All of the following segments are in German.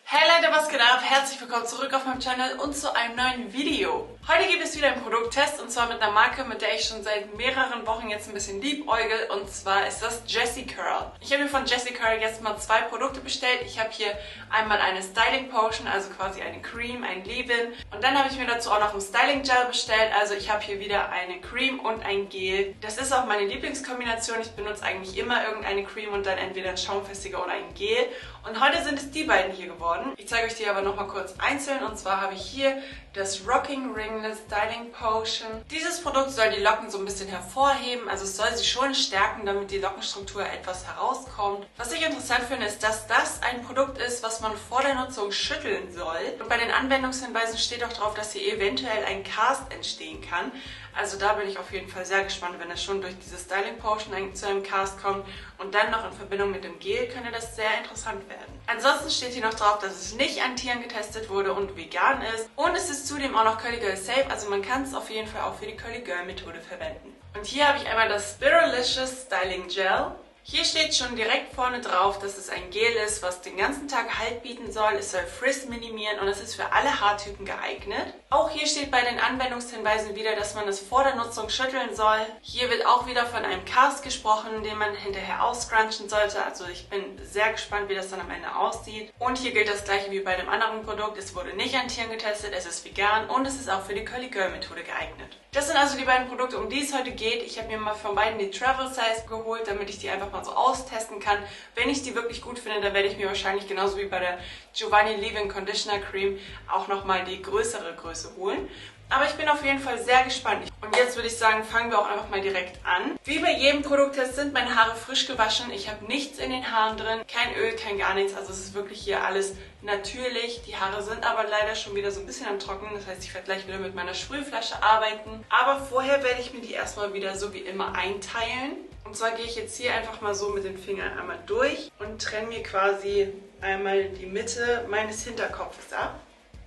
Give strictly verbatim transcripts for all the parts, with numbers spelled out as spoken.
Hey Leute, was geht ab? Herzlich willkommen zurück auf meinem Channel und zu einem neuen Video. Heute gibt es wieder einen Produkttest und zwar mit einer Marke, mit der ich schon seit mehreren Wochen jetzt ein bisschen liebäugel, und zwar ist das Jessie Curl. Ich habe mir von Jessie Curl jetzt mal zwei Produkte bestellt. Ich habe hier einmal eine Styling Potion, also quasi eine Cream, ein Leave-In, und dann habe ich mir dazu auch noch ein Styling Gel bestellt. Also ich habe hier wieder eine Cream und ein Gel. Das ist auch meine Lieblingskombination. Ich benutze eigentlich immer irgendeine Cream und dann entweder ein Schaumfestiger oder ein Gel. Und heute sind es die beiden hier geworden. Ich zeige euch die aber nochmal kurz einzeln. Und zwar habe ich hier das Rocking Ringless Styling Potion. Dieses Produkt soll die Locken so ein bisschen hervorheben. Also es soll sie schon stärken, damit die Lockenstruktur etwas herauskommt. Was ich interessant finde, ist, dass das ein Produkt ist, was man vor der Nutzung schütteln soll. Und bei den Anwendungshinweisen steht auch drauf, dass hier eventuell ein Cast entstehen kann. Also da bin ich auf jeden Fall sehr gespannt, wenn es schon durch diese Styling Potion zu einem Cast kommt und dann noch in Verbindung mit dem Gel, könnte das sehr interessant werden. Ansonsten steht hier noch drauf, dass es nicht an Tieren getestet wurde und vegan ist. Und es ist zudem auch noch Curly Girl Safe, also man kann es auf jeden Fall auch für die Curly Girl Methode verwenden. Und hier habe ich einmal das Spiralicious Styling Gel. Hier steht schon direkt vorne drauf, dass es ein Gel ist, was den ganzen Tag Halt bieten soll. Es soll Frizz minimieren und es ist für alle Haartypen geeignet. Auch hier steht bei den Anwendungshinweisen wieder, dass man es vor der Nutzung schütteln soll. Hier wird auch wieder von einem Cast gesprochen, den man hinterher ausscrunchen sollte. Also ich bin sehr gespannt, wie das dann am Ende aussieht. Und hier gilt das gleiche wie bei dem anderen Produkt. Es wurde nicht an Tieren getestet, es ist vegan und es ist auch für die Curly Girl Methode geeignet. Das sind also die beiden Produkte, um die es heute geht. Ich habe mir mal von beiden die Travel Size geholt, damit ich die einfach mal so austesten kann. Wenn ich die wirklich gut finde, dann werde ich mir wahrscheinlich genauso wie bei der Giovanni Leave-In Conditioner Cream auch nochmal die größere Größe holen. Aber ich bin auf jeden Fall sehr gespannt. Und jetzt würde ich sagen, fangen wir auch einfach mal direkt an. Wie bei jedem Produkttest sind meine Haare frisch gewaschen. Ich habe nichts in den Haaren drin, kein Öl, kein gar nichts. Also es ist wirklich hier alles natürlich. Die Haare sind aber leider schon wieder so ein bisschen am Trocknen. Das heißt, ich werde gleich wieder mit meiner Sprühflasche arbeiten. Aber vorher werde ich mir die erstmal wieder so wie immer einteilen. Und zwar gehe ich jetzt hier einfach mal so mit den Fingern einmal durch und trenne mir quasi einmal die Mitte meines Hinterkopfes ab.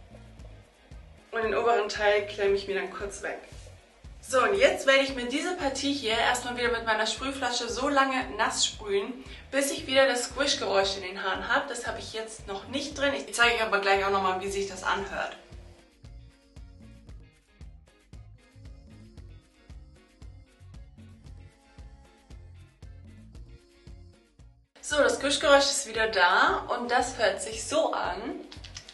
Und den oberen Teil klemme ich mir dann kurz weg. So, und jetzt werde ich mir diese Partie hier erstmal wieder mit meiner Sprühflasche so lange nass sprühen, bis ich wieder das Squish-Geräusch in den Haaren habe. Das habe ich jetzt noch nicht drin. Ich zeige euch aber gleich auch nochmal, wie sich das anhört. So, das Squish-Geräusch ist wieder da und das hört sich so an.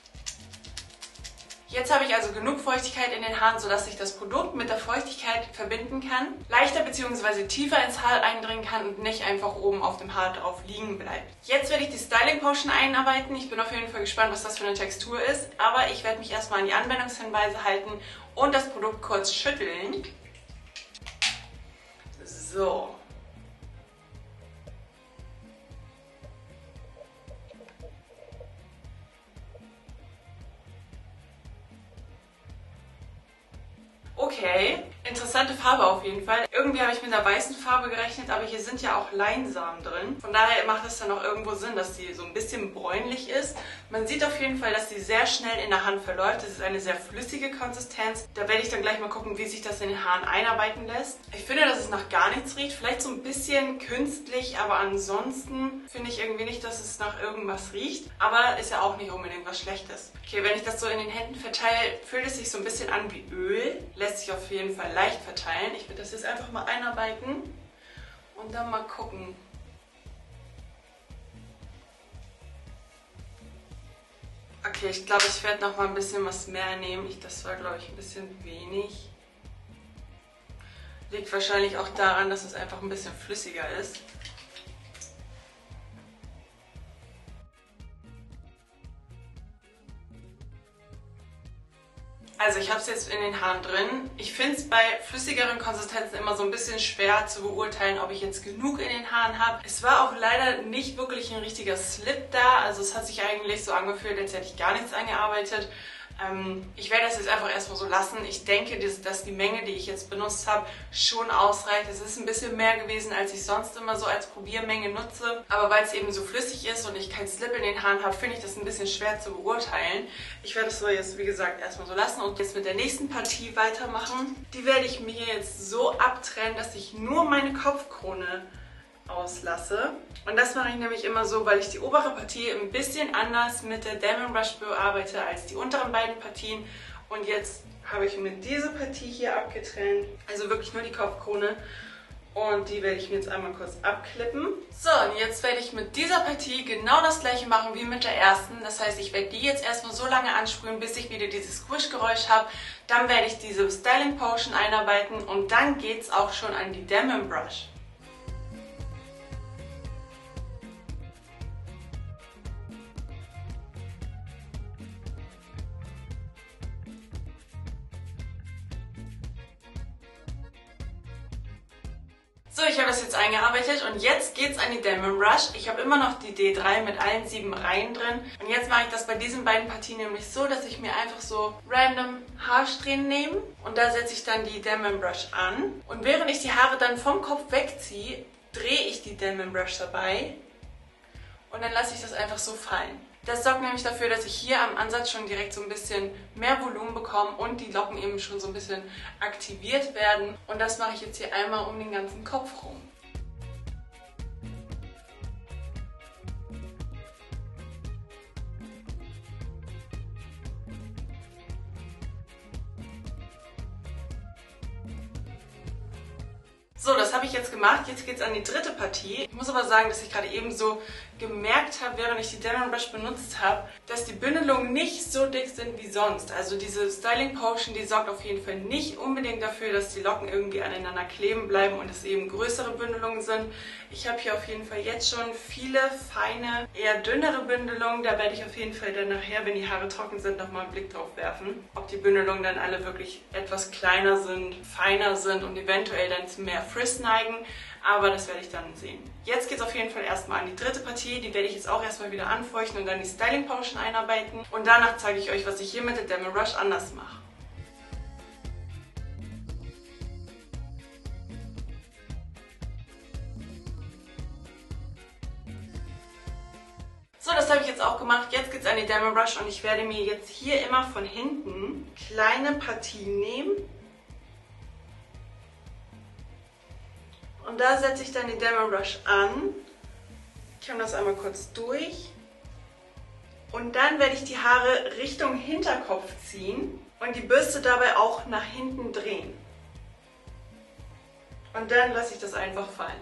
Jetzt habe ich also genug Feuchtigkeit in den Haaren, sodass ich das Produkt mit der Feuchtigkeit verbinden kann, leichter bzw. tiefer ins Haar eindringen kann und nicht einfach oben auf dem Haar drauf liegen bleibt. Jetzt werde ich die Styling Potion einarbeiten. Ich bin auf jeden Fall gespannt, was das für eine Textur ist, aber ich werde mich erstmal an die Anwendungshinweise halten und das Produkt kurz schütteln. So. Okay, interessante Farbe auf jeden Fall. Irgendwie habe ich mit einer weißen Farbe gerechnet, aber hier sind ja auch Leinsamen drin. Von daher macht es dann auch irgendwo Sinn, dass sie so ein bisschen bräunlich ist. Man sieht auf jeden Fall, dass sie sehr schnell in der Hand verläuft. Das ist eine sehr flüssige Konsistenz. Da werde ich dann gleich mal gucken, wie sich das in den Haaren einarbeiten lässt. Ich finde, dass es nach gar nichts riecht. Vielleicht so ein bisschen künstlich, aber ansonsten finde ich irgendwie nicht, dass es nach irgendwas riecht. Aber ist ja auch nicht unbedingt was Schlechtes. Okay, wenn ich das so in den Händen verteile, fühlt es sich so ein bisschen an wie Öl. Lässt sich auf jeden Fall leicht verteilen. Ich werde das jetzt einfach mal einarbeiten und dann mal gucken. Okay, ich glaube, ich werde noch mal ein bisschen was mehr nehmen. Ich, das war, glaube ich, ein bisschen wenig. Liegt wahrscheinlich auch daran, dass es einfach ein bisschen flüssiger ist. Also ich habe es jetzt in den Haaren drin. Ich finde es bei flüssigeren Konsistenzen immer so ein bisschen schwer zu beurteilen, ob ich jetzt genug in den Haaren habe. Es war auch leider nicht wirklich ein richtiger Slip da. Also es hat sich eigentlich so angefühlt, als hätte ich gar nichts eingearbeitet. Ähm, ich werde das jetzt einfach erstmal so lassen. Ich denke, dass, dass die Menge, die ich jetzt benutzt habe, schon ausreicht. Es ist ein bisschen mehr gewesen, als ich sonst immer so als Probiermenge nutze. Aber weil es eben so flüssig ist und ich kein Slip in den Haaren habe, finde ich das ein bisschen schwer zu beurteilen. Ich werde das so jetzt, wie gesagt, erstmal so lassen und jetzt mit der nächsten Partie weitermachen. Die werde ich mir jetzt so abtrennen, dass ich nur meine Kopfkrone auslasse. Und das mache ich nämlich immer so, weil ich die obere Partie ein bisschen anders mit der Diamond Brush bearbeite als die unteren beiden Partien. Und jetzt habe ich mir diese Partie hier abgetrennt, also wirklich nur die Kopfkrone. Und die werde ich mir jetzt einmal kurz abklippen. So, und jetzt werde ich mit dieser Partie genau das gleiche machen wie mit der ersten. Das heißt, ich werde die jetzt erstmal so lange ansprühen, bis ich wieder dieses Squish-Geräusch habe. Dann werde ich diese Styling Potion einarbeiten und dann geht es auch schon an die Diamond Brush. So, ich habe das jetzt eingearbeitet und jetzt geht's an die Diamond Brush. Ich habe immer noch die D drei mit allen sieben Reihen drin. Und jetzt mache ich das bei diesen beiden Partien nämlich so, dass ich mir einfach so random Haarsträhnen nehme. Und da setze ich dann die Diamond Brush an. Und während ich die Haare dann vom Kopf wegziehe, drehe ich die Diamond Brush dabei. Und dann lasse ich das einfach so fallen. Das sorgt nämlich dafür, dass ich hier am Ansatz schon direkt so ein bisschen mehr Volumen bekomme und die Locken eben schon so ein bisschen aktiviert werden. Und das mache ich jetzt hier einmal um den ganzen Kopf rum. So, das habe ich jetzt gemacht. Jetzt geht es an die dritte Partie. Ich muss aber sagen, dass ich gerade eben so gemerkt habe, während ich die Diamond Brush benutzt habe, dass die Bündelungen nicht so dick sind wie sonst. Also diese Styling Potion, die sorgt auf jeden Fall nicht unbedingt dafür, dass die Locken irgendwie aneinander kleben bleiben und es eben größere Bündelungen sind. Ich habe hier auf jeden Fall jetzt schon viele feine, eher dünnere Bündelungen. Da werde ich auf jeden Fall dann nachher, wenn die Haare trocken sind, nochmal einen Blick drauf werfen. Ob die Bündelungen dann alle wirklich etwas kleiner sind, feiner sind und eventuell dann zu mehr Frizz neigen. Aber das werde ich dann sehen. Jetzt geht es auf jeden Fall erstmal an die dritte Partie. Die werde ich jetzt auch erstmal wieder anfeuchten und dann die Styling Potion einarbeiten. Und danach zeige ich euch, was ich hier mit der Diamond Brush anders mache. So, das habe ich jetzt auch gemacht. Jetzt geht es an die Diamond Brush und ich werde mir jetzt hier immer von hinten kleine Partien nehmen. Und da setze ich dann die Diamond Brush an, kämme das einmal kurz durch und dann werde ich die Haare Richtung Hinterkopf ziehen und die Bürste dabei auch nach hinten drehen. Und dann lasse ich das einfach fallen.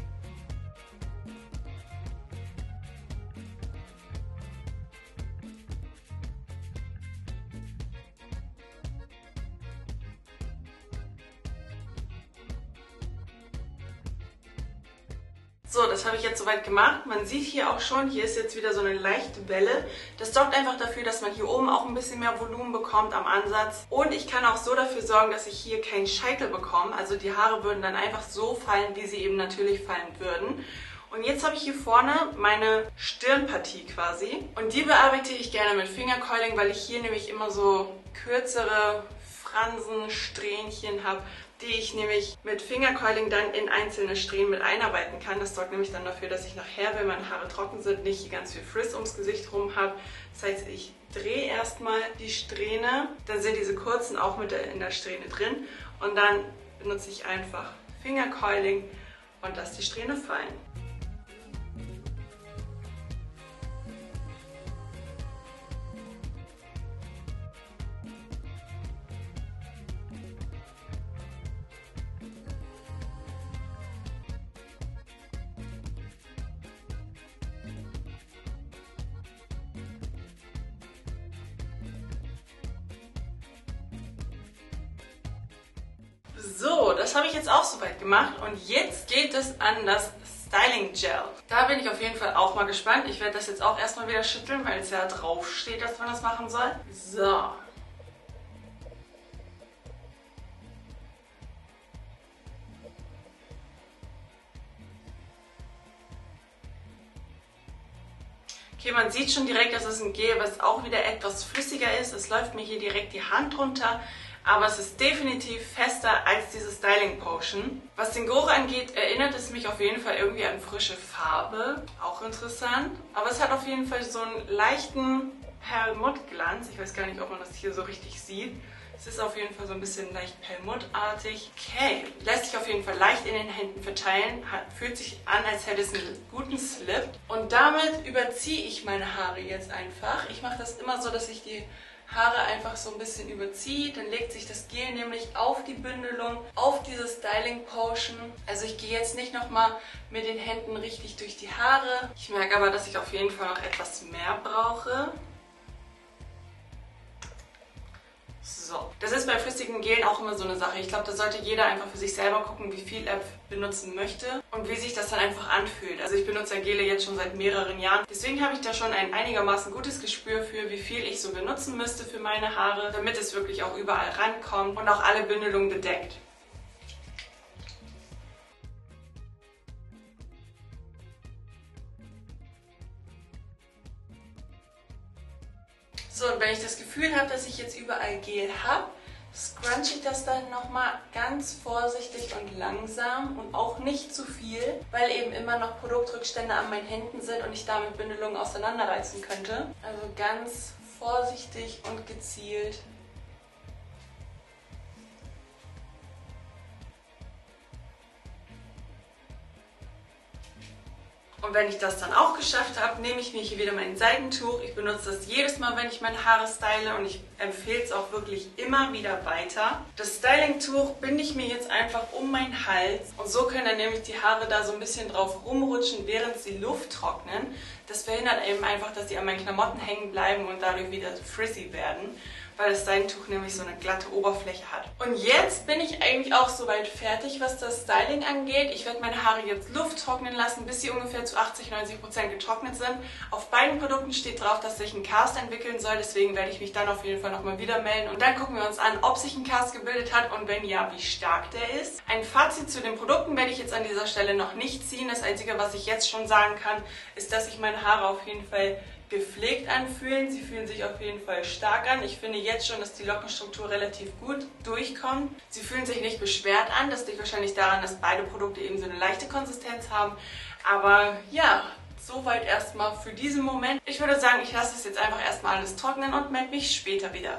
So, das habe ich jetzt soweit gemacht. Man sieht hier auch schon, hier ist jetzt wieder so eine leichte Welle. Das sorgt einfach dafür, dass man hier oben auch ein bisschen mehr Volumen bekommt am Ansatz. Und ich kann auch so dafür sorgen, dass ich hier keinen Scheitel bekomme. Also die Haare würden dann einfach so fallen, wie sie eben natürlich fallen würden. Und jetzt habe ich hier vorne meine Stirnpartie quasi. Und die bearbeite ich gerne mit Fingercoiling, weil ich hier nämlich immer so kürzere Fransen, Strähnchen habe, die ich nämlich mit Fingercoiling dann in einzelne Strähnen mit einarbeiten kann. Das sorgt nämlich dann dafür, dass ich nachher, wenn meine Haare trocken sind, nicht ganz viel Frizz ums Gesicht rum habe. Das heißt, ich drehe erstmal die Strähne, dann sind diese kurzen auch mit in der Strähne drin und dann benutze ich einfach Fingercoiling und lasse die Strähne fallen. So, das habe ich jetzt auch soweit gemacht und jetzt geht es an das Styling Gel. Da bin ich auf jeden Fall auch mal gespannt. Ich werde das jetzt auch erstmal wieder schütteln, weil es ja drauf steht, dass man das machen soll. So. Okay, man sieht schon direkt, dass es ein Gel, was auch wieder etwas flüssiger ist. Es läuft mir hier direkt die Hand runter. Aber es ist definitiv fester als diese Styling Potion. Was den Geruch angeht, erinnert es mich auf jeden Fall irgendwie an frische Farbe. Auch interessant. Aber es hat auf jeden Fall so einen leichten Perlmuttglanz. Ich weiß gar nicht, ob man das hier so richtig sieht. Es ist auf jeden Fall so ein bisschen leicht perlmuttartig. Okay, lässt sich auf jeden Fall leicht in den Händen verteilen. Hat, fühlt sich an, als hätte es einen guten Slip. Und damit überziehe ich meine Haare jetzt einfach. Ich mache das immer so, dass ich die Haare einfach so ein bisschen überziehe. Dann legt sich das Gel nämlich auf die Bündelung, auf diese Styling Potion. Also ich gehe jetzt nicht nochmal mit den Händen richtig durch die Haare. Ich merke aber, dass ich auf jeden Fall noch etwas mehr brauche. So, das ist bei flüssigen Gelen auch immer so eine Sache. Ich glaube, da sollte jeder einfach für sich selber gucken, wie viel er benutzen möchte und wie sich das dann einfach anfühlt. Also ich benutze ja Gele jetzt schon seit mehreren Jahren. Deswegen habe ich da schon ein einigermaßen gutes Gespür für, wie viel ich so benutzen müsste für meine Haare, damit es wirklich auch überall rankommt und auch alle Bündelungen bedeckt. So, und wenn ich das Gefühl habe, dass ich jetzt überall Gel habe, scrunche ich das dann nochmal ganz vorsichtig und langsam und auch nicht zu viel, weil eben immer noch Produktrückstände an meinen Händen sind und ich damit Bündelungen auseinanderreißen könnte. Also ganz vorsichtig und gezielt. Und wenn ich das dann auch geschafft habe, nehme ich mir hier wieder mein Seidentuch. Ich benutze das jedes Mal, wenn ich meine Haare style und ich empfehle es auch wirklich immer wieder weiter. Das Stylingtuch binde ich mir jetzt einfach um meinen Hals und so können dann nämlich die Haare da so ein bisschen drauf rumrutschen, während sie Luft trocknen. Das verhindert eben einfach, dass sie an meinen Klamotten hängen bleiben und dadurch wieder frizzy werden, weil das Seidentuch nämlich so eine glatte Oberfläche hat. Und jetzt bin ich eigentlich auch soweit fertig, was das Styling angeht. Ich werde meine Haare jetzt Luft trocknen lassen, bis sie ungefähr zu achtzig bis neunzig Prozent getrocknet sind. Auf beiden Produkten steht drauf, dass sich ein Cast entwickeln soll, deswegen werde ich mich dann auf jeden Fall nochmal wieder melden. Und dann gucken wir uns an, ob sich ein Cast gebildet hat und wenn ja, wie stark der ist. Ein Fazit zu den Produkten werde ich jetzt an dieser Stelle noch nicht ziehen. Das Einzige, was ich jetzt schon sagen kann, ist, dass sich meine Haare auf jeden Fall gepflegt anfühlen. Sie fühlen sich auf jeden Fall stark an. Ich finde jetzt schon, dass die Lockenstruktur relativ gut durchkommt. Sie fühlen sich nicht beschwert an. Das liegt wahrscheinlich daran, dass beide Produkte eben so eine leichte Konsistenz haben. Aber ja, soweit erstmal für diesen Moment. Ich würde sagen, ich lasse es jetzt einfach erstmal alles trocknen und melde mich später wieder.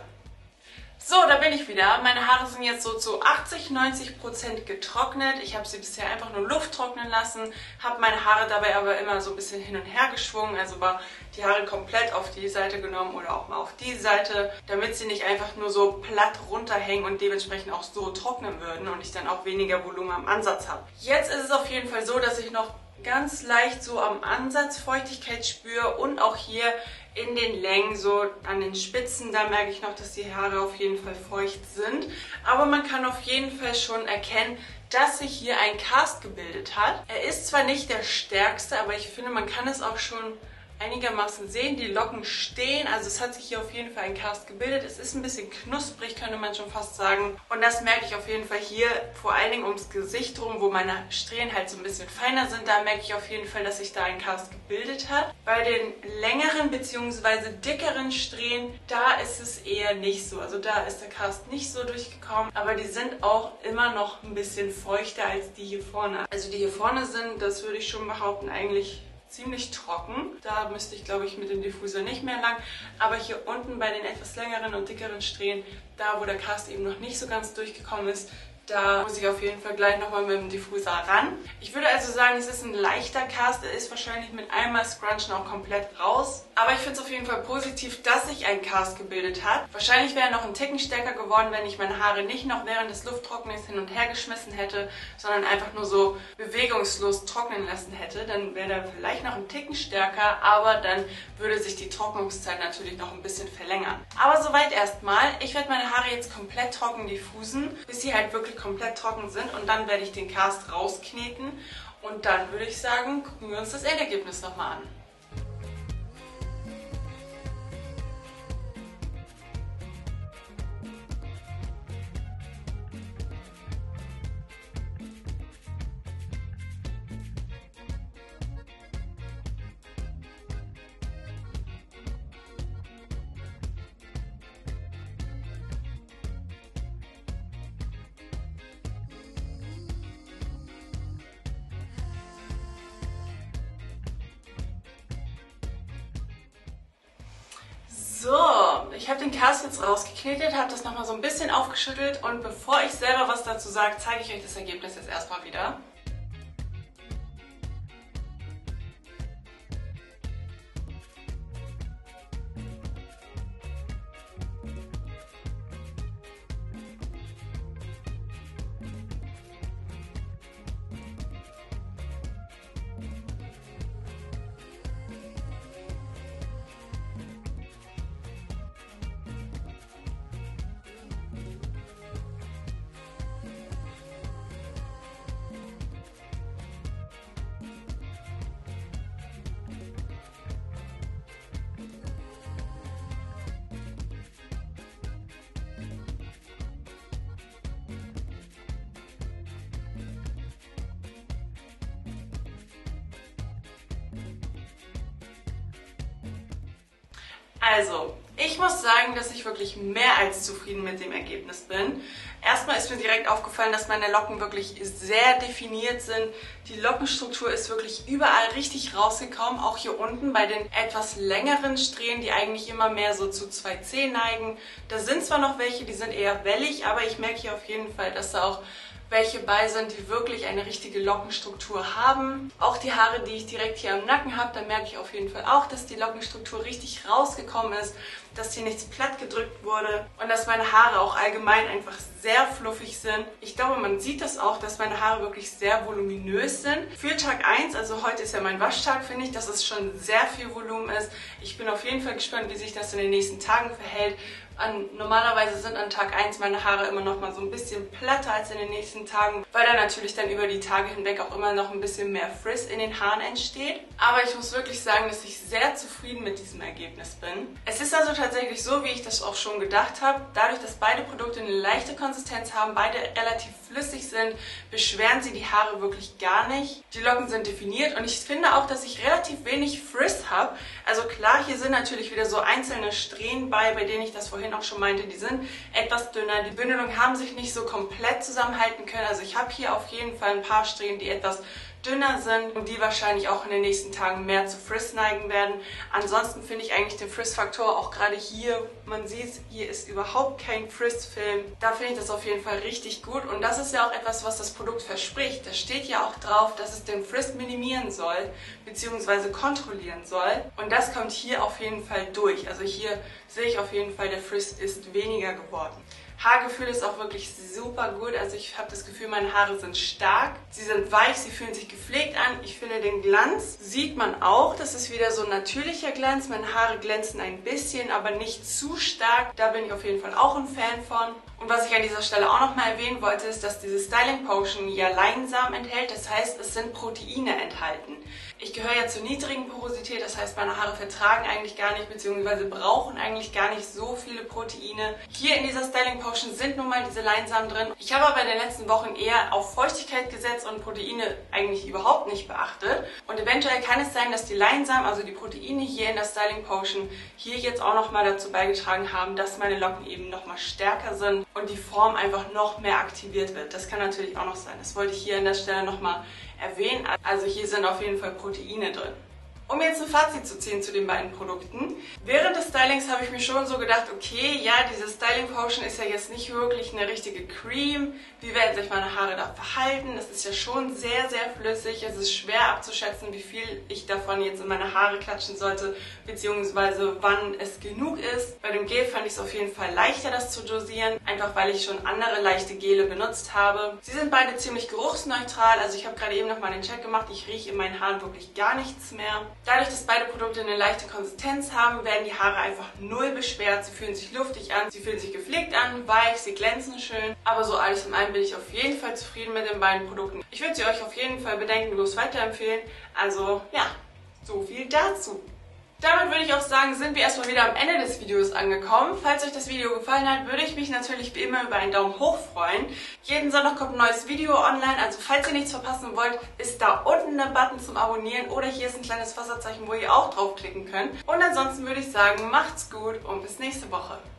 So, da bin ich wieder. Meine Haare sind jetzt so zu achtzig bis neunzig Prozent getrocknet. Ich habe sie bisher einfach nur Luft trocknen lassen, habe meine Haare dabei aber immer so ein bisschen hin und her geschwungen, also war die Haare komplett auf die Seite genommen oder auch mal auf die Seite, damit sie nicht einfach nur so platt runterhängen und dementsprechend auch so trocknen würden und ich dann auch weniger Volumen am Ansatz habe. Jetzt ist es auf jeden Fall so, dass ich noch ganz leicht so am Ansatz Feuchtigkeit spüre und auch hier in den Längen, so an den Spitzen, da merke ich noch, dass die Haare auf jeden Fall feucht sind. Aber man kann auf jeden Fall schon erkennen, dass sich hier ein Cast gebildet hat. Er ist zwar nicht der stärkste, aber ich finde, man kann es auch schon einigermaßen sehen. Die Locken stehen, also es hat sich hier auf jeden Fall ein Cast gebildet. Es ist ein bisschen knusprig, könnte man schon fast sagen. Und das merke ich auf jeden Fall hier, vor allen Dingen ums Gesicht rum, wo meine Strähnen halt so ein bisschen feiner sind. Da merke ich auf jeden Fall, dass sich da ein Cast gebildet hat. Bei den längeren bzw. dickeren Strähnen, da ist es eher nicht so. Also da ist der Cast nicht so durchgekommen, aber die sind auch immer noch ein bisschen feuchter als die hier vorne. Also die hier vorne sind, das würde ich schon behaupten, eigentlich ziemlich trocken. Da müsste ich, glaube ich, mit dem Diffusor nicht mehr lang. Aber hier unten bei den etwas längeren und dickeren Strähnen, da wo der Cast eben noch nicht so ganz durchgekommen ist, da muss ich auf jeden Fall gleich nochmal mit dem Diffusor ran. Ich würde also sagen, es ist ein leichter Cast. Er ist wahrscheinlich mit einmal Scrunchen auch komplett raus. Aber ich finde es auf jeden Fall positiv, dass sich ein Cast gebildet hat. Wahrscheinlich wäre er noch ein Ticken stärker geworden, wenn ich meine Haare nicht noch während des Lufttrocknens hin und her geschmissen hätte, sondern einfach nur so bewegungslos trocknen lassen hätte. Dann wäre er vielleicht noch ein Ticken stärker, aber dann würde sich die Trocknungszeit natürlich noch ein bisschen verlängern. Aber soweit erstmal. Ich werde meine Haare jetzt komplett trocken diffusen, bis sie halt wirklich komplett trocken sind und dann werde ich den Cast rauskneten und dann würde ich sagen, gucken wir uns das Endergebnis nochmal an. Ich habe den Cast jetzt rausgeknetet, habe das nochmal so ein bisschen aufgeschüttelt und bevor ich selber was dazu sage, zeige ich euch das Ergebnis jetzt erstmal wieder. Also, ich muss sagen, dass ich wirklich mehr als zufrieden mit dem Ergebnis bin. Erstmal ist mir direkt aufgefallen, dass meine Locken wirklich sehr definiert sind. Die Lockenstruktur ist wirklich überall richtig rausgekommen, auch hier unten bei den etwas längeren Strähnen, die eigentlich immer mehr so zu zwei C neigen. Da sind zwar noch welche, die sind eher wellig, aber ich merke hier auf jeden Fall, dass da auch welche bei sind, die wirklich eine richtige Lockenstruktur haben. Auch die Haare, die ich direkt hier am Nacken habe, da merke ich auf jeden Fall auch, dass die Lockenstruktur richtig rausgekommen ist, dass hier nichts platt gedrückt wurde und dass meine Haare auch allgemein einfach sehr fluffig sind. Ich glaube, man sieht das auch, dass meine Haare wirklich sehr voluminös sind. Für Tag eins, also heute ist ja mein Waschtag, finde ich, dass es schon sehr viel Volumen ist. Ich bin auf jeden Fall gespannt, wie sich das in den nächsten Tagen verhält. An, normalerweise sind an Tag eins meine Haare immer noch mal so ein bisschen platter als in den nächsten Tagen, weil da natürlich dann über die Tage hinweg auch immer noch ein bisschen mehr Frizz in den Haaren entsteht. Aber ich muss wirklich sagen, dass ich sehr zufrieden mit diesem Ergebnis bin. Es ist also tatsächlich so, wie ich das auch schon gedacht habe. Dadurch, dass beide Produkte eine leichte Konsistenz haben, beide relativ flüssig sind, beschweren sie die Haare wirklich gar nicht. Die Locken sind definiert und ich finde auch, dass ich relativ wenig Frizz habe. Also klar, hier sind natürlich wieder so einzelne Strähnen bei, bei denen ich das vorhin auch schon meinte, die sind etwas dünner. Die Bündelungen haben sich nicht so komplett zusammenhalten können. Also ich habe hier auf jeden Fall ein paar Strähnen, die etwas dünner sind und die wahrscheinlich auch in den nächsten Tagen mehr zu Frizz neigen werden. Ansonsten finde ich eigentlich den Frizz-Faktor auch gerade hier, man sieht, hier ist überhaupt kein Frizz-Film. Da finde ich das auf jeden Fall richtig gut und das ist ja auch etwas, was das Produkt verspricht. Da steht ja auch drauf, dass es den Frizz minimieren soll bzw. kontrollieren soll und das kommt hier auf jeden Fall durch. Also hier sehe ich auf jeden Fall, der Frizz ist weniger geworden. Haargefühl ist auch wirklich super gut, also ich habe das Gefühl, meine Haare sind stark, sie sind weich, sie fühlen sich gepflegt an. Ich finde, den Glanz sieht man auch, das ist wieder so ein natürlicher Glanz. Meine Haare glänzen ein bisschen, aber nicht zu stark, da bin ich auf jeden Fall auch ein Fan von. Und was ich an dieser Stelle auch nochmal erwähnen wollte, ist, dass diese Styling Potion ja Leinsamen enthält, das heißt, es sind Proteine enthalten. Ich gehöre ja zur niedrigen Porosität, das heißt, meine Haare vertragen eigentlich gar nicht, beziehungsweise brauchen eigentlich gar nicht so viele Proteine. Hier in dieser Styling Potion sind nun mal diese Leinsamen drin. Ich habe aber in den letzten Wochen eher auf Feuchtigkeit gesetzt und Proteine eigentlich überhaupt nicht beachtet. Und eventuell kann es sein, dass die Leinsamen, also die Proteine hier in der Styling Potion, hier jetzt auch nochmal dazu beigetragen haben, dass meine Locken eben nochmal stärker sind und die Form einfach noch mehr aktiviert wird. Das kann natürlich auch noch sein. Das wollte ich hier an der Stelle nochmal erwähnen. Also hier sind auf jeden Fall Proteine drin. Um jetzt ein Fazit zu ziehen zu den beiden Produkten. Während des Stylings habe ich mir schon so gedacht, okay, ja, diese Styling Potion ist ja jetzt nicht wirklich eine richtige Cream. Wie werden sich meine Haare da verhalten? Es ist ja schon sehr, sehr flüssig. Es ist schwer abzuschätzen, wie viel ich davon jetzt in meine Haare klatschen sollte, beziehungsweise wann es genug ist. Bei dem Gel fand ich es auf jeden Fall leichter, das zu dosieren, einfach weil ich schon andere leichte Gele benutzt habe. Sie sind beide ziemlich geruchsneutral, also ich habe gerade eben noch mal den Check gemacht, ich rieche in meinen Haaren wirklich gar nichts mehr. Dadurch, dass beide Produkte eine leichte Konsistenz haben, werden die Haare einfach null beschwert. Sie fühlen sich luftig an, sie fühlen sich gepflegt an, weich, sie glänzen schön. Aber so alles in allem bin ich auf jeden Fall zufrieden mit den beiden Produkten. Ich würde sie euch auf jeden Fall bedenkenlos weiterempfehlen. Also ja, so viel dazu. Damit würde ich auch sagen, sind wir erstmal wieder am Ende des Videos angekommen. Falls euch das Video gefallen hat, würde ich mich natürlich wie immer über einen Daumen hoch freuen. Jeden Sonntag kommt ein neues Video online, also falls ihr nichts verpassen wollt, ist da unten der Button zum Abonnieren oder hier ist ein kleines Wasserzeichen, wo ihr auch draufklicken könnt. Und ansonsten würde ich sagen, macht's gut und bis nächste Woche.